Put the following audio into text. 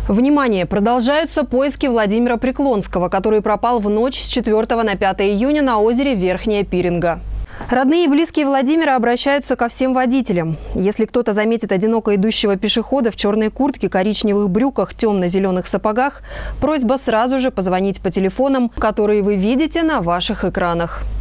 Внимание! Продолжаются поиски Владимира Преклонского, который пропал в ночь с 4 на 5 июня на озере Верхняя Пиринга. Родные и близкие Владимира обращаются ко всем водителям. Если кто-то заметит одиноко идущего пешехода в черной куртке, коричневых брюках, темно-зеленых сапогах, просьба сразу же позвонить по телефонам, которые вы видите на ваших экранах.